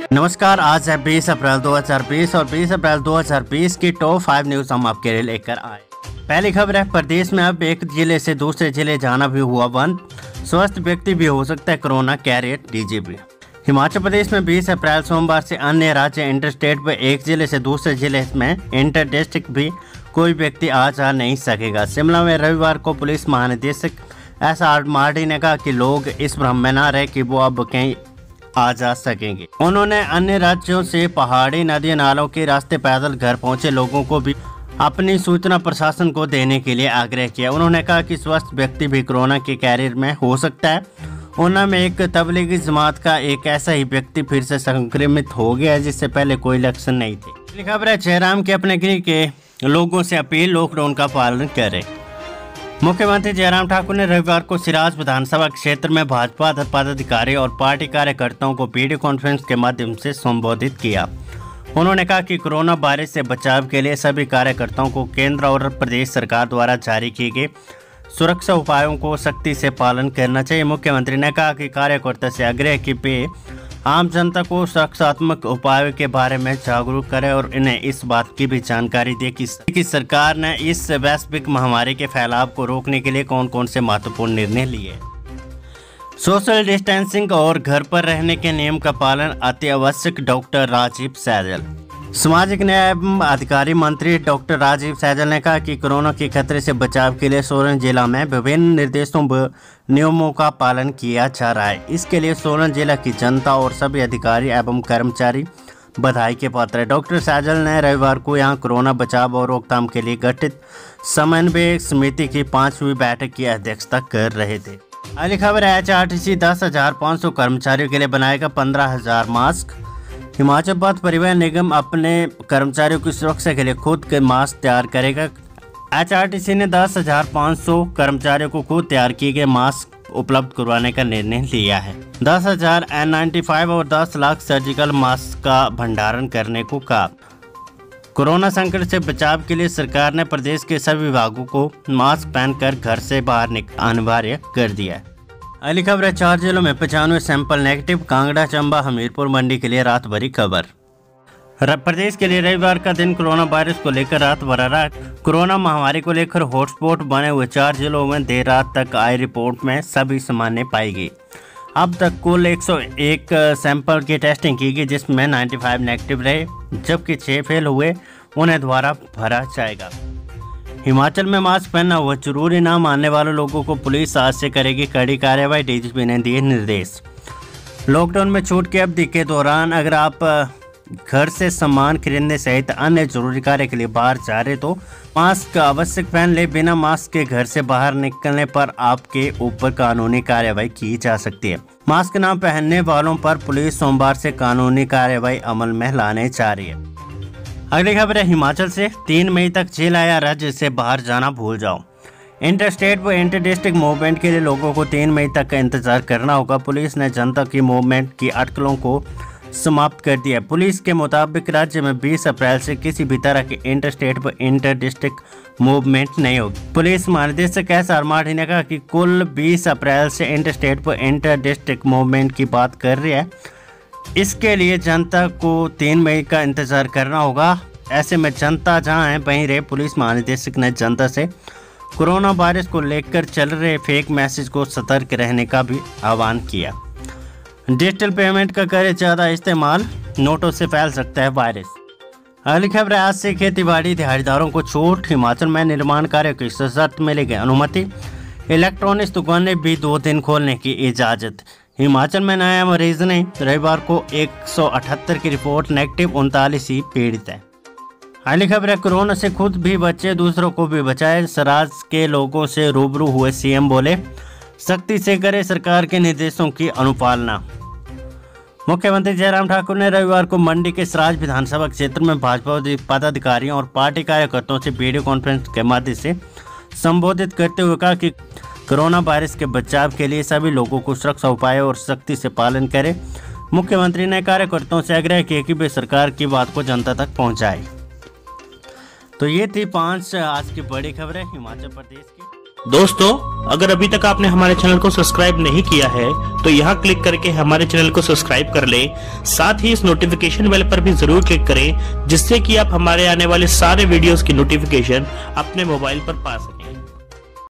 नमस्कार, आज है 20 अप्रैल 2020 और 20 अप्रैल 2020 की टॉप 5 न्यूज हम आपके लिए लेकर आए। पहली खबर है, प्रदेश में अब एक जिले से दूसरे जिले जाना भी हुआ बंद। स्वस्थ व्यक्ति भी हो सकता है corona carrier, DGP. Himachal Pradesh में 20 अप्रैल सोमवार से अन्य राज्य इंटरस्टेट पर एक जिले से दूसरे जिले में इंटर डिस्ट्रिक्ट भी कोई व्यक्ति आ जा नहीं सकेगा। शिमला में रविवार को पुलिस महानिदेशक SR मार्डी ने कहा कि लोग इस भ्रम में न रहे कि वो अब कहीं आ जा सकेंगे। उन्होंने अन्य राज्यों से पहाड़ी, नदी नालों के रास्ते पैदल घर पहुंचे लोगों को भी अपनी सूचना प्रशासन को देने के लिए आग्रह किया। उन्होंने कहा कि स्वस्थ व्यक्ति भी कोरोना के कैरियर में हो सकता है। ऊना में एक तबलीगी जमात का एक ऐसा ही व्यक्ति फिर से संक्रमित हो गया जिससे पहले कोई लक्षण नहीं थे। खबर है, जयराम के अपने गृह के लोगों से अपील, लॉकडाउन का पालन करें। मुख्यमंत्री जयराम ठाकुर ने रविवार को सिराज विधानसभा क्षेत्र में भाजपा पदाधिकारी और पार्टी कार्यकर्ताओं को वीडियो कॉन्फ्रेंस के माध्यम से संबोधित किया। उन्होंने कहा कि कोरोना वायरस से बचाव के लिए सभी कार्यकर्ताओं को केंद्र और प्रदेश सरकार द्वारा जारी किए गए सुरक्षा उपायों को सख्ती से पालन करना चाहिए। मुख्यमंत्री ने कहा कि कार्यकर्ता से आग्रह कि वे आम जनता को सुरक्षात्मक उपायों के बारे में जागरूक करें और इन्हें इस बात की भी जानकारी दे कि सरकार ने इस वैश्विक महामारी के फैलाव को रोकने के लिए कौन कौन से महत्वपूर्ण निर्णय लिए। सोशल डिस्टेंसिंग और घर पर रहने के नियम का पालन अति आवश्यक, डॉक्टर राजीव सैजल। सामाजिक न्याय एवं अधिकारी मंत्री डॉक्टर राजीव सैजल ने कहा कि कोरोना के खतरे से बचाव के लिए सोलन जिला में विभिन्न निर्देशों व नियमों का पालन किया जा रहा है। इसके लिए सोलन जिला की जनता और सभी अधिकारी एवं कर्मचारी बधाई के पात्र है। डॉक्टर सैजल ने रविवार को यहां कोरोना बचाव और रोकथाम के लिए गठित समन्वय समिति की 5वीं बैठक की अध्यक्षता कर रहे थे। अगली खबर है, HRTC 10,500 कर्मचारियों के लिए बनाएगा 15,000 मास्क। हिमाचल पथ परिवहन निगम अपने कर्मचारियों की सुरक्षा के लिए खुद के मास्क तैयार करेगा। HRTC ने 10,500 कर्मचारियों को खुद तैयार किए गए मास्क उपलब्ध करवाने का निर्णय लिया है। 10,000 N95 और 10 लाख सर्जिकल मास्क का भंडारण करने को कहा। कोरोना संकट से बचाव के लिए सरकार ने प्रदेश के सभी विभागों को मास्क पहनकर घर से बाहर अनिवार्य कर दिया है। अगली खबर है, 4 जिलों में 95 सैंपल नेगेटिव। कांगड़ा, चंबा, हमीरपुर, मंडी के लिए रात भरी खबर। प्रदेश के लिए रविवार का दिन कोरोना वायरस को लेकर रात भरा रहा। कोरोना महामारी को लेकर हॉटस्पॉट बने हुए 4 जिलों में देर रात तक आई रिपोर्ट में सभी सामान्य पाई गई। अब तक कुल 101 सैंपल की टेस्टिंग की गई जिसमें 95 नेगेटिव रहे, जबकि 6 फेल हुए उन्हें दोबारा भरा जाएगा। हिमाचल में मास्क पहनना हुआ जरूरी ना मानने वाले लोगों को पुलिस आज से करेगी कड़ी कार्रवाई, डीजीपी ने दिए निर्देश। लॉकडाउन में छूट की अवधि के दौरान अगर आप घर से सामान खरीदने सहित अन्य जरूरी कार्य के लिए बाहर जा रहे तो मास्क आवश्यक पहन ले। बिना मास्क के घर से बाहर निकलने पर आपके ऊपर कानूनी कार्रवाई की जा सकती है। मास्क न पहनने वालों पर पुलिस सोमवार से कानूनी कार्रवाई अमल में लाने जा रही है। अगली खबर है, हिमाचल से 3 मई तक जेल आया राज्य से बाहर जाना भूल जाओ। इंटर स्टेट व इंटर डिस्ट्रिक्ट मूवमेंट के लिए लोगों को 3 मई तक का इंतजार करना होगा। पुलिस ने जनता की मूवमेंट की अटकलों को समाप्त कर दिया। पुलिस के मुताबिक राज्य में 20 अप्रैल से किसी भी तरह की इंटर स्टेट व इंटर डिस्ट्रिक्ट मूवमेंट नहीं होगी। पुलिस महानिदेशक SR मार्डी ने कहा कि कुल 20 अप्रैल से इंटर स्टेट व इंटर डिस्ट्रिक्ट मूवमेंट की बात कर रही है। इसके लिए जनता को 3 मई का इंतजार करना होगा। ऐसे में जनता जहां है वहीं रहे। पुलिस महानिदेशक ने जनता से कोरोना वायरस को लेकर चल रहे फेक मैसेज को सतर्क रहने का भी आह्वान किया। डिजिटल पेमेंट का करें ज़्यादा इस्तेमाल, नोटों से फैल सकता है वायरस। अगली खबर है, आज से खेतीबाड़ी दिहाड़ीदारों को छूट। हिमाचल में निर्माण कार्यों की सशर्त मिलेगी अनुमति। इलेक्ट्रॉनिक्स दुकानें भी 2 दिन खोलने की इजाज़त। हिमाचल में नया मरीज ने रविवार को 178 की रिपोर्ट नेगेटिव, 39 ही पीड़ित है। अगली खबर है, कोरोना से खुद भी बचे दूसरों को भी बचाए। सराज के लोगों से रूबरू हुए सीएम बोले सख्ती से करे सरकार के निर्देशों की अनुपालना। मुख्यमंत्री जयराम ठाकुर ने रविवार को मंडी के सराज विधानसभा क्षेत्र में भाजपा पदाधिकारियों और पार्टी कार्यकर्ताओं से वीडियो कॉन्फ्रेंस के माध्यम से संबोधित करते हुए कहा कि कोरोना वायरस के बचाव के लिए सभी लोगों को सुरक्षा उपायों और सख्ती से पालन करें। मुख्यमंत्री ने कार्यकर्ताओं से आग्रह किया कि वे सरकार की बात को जनता तक पहुंचाएं। तो ये थी 5 आज की बड़ी खबरें हिमाचल प्रदेश की। दोस्तों, अगर अभी तक आपने हमारे चैनल को सब्सक्राइब नहीं किया है तो यहाँ क्लिक करके हमारे चैनल को सब्सक्राइब कर लें। साथ ही इस नोटिफिकेशन बेल पर भी जरूर क्लिक करें, जिससे कि आप हमारे आने वाले सारे वीडियोस की नोटिफिकेशन अपने मोबाइल पर पा सकें।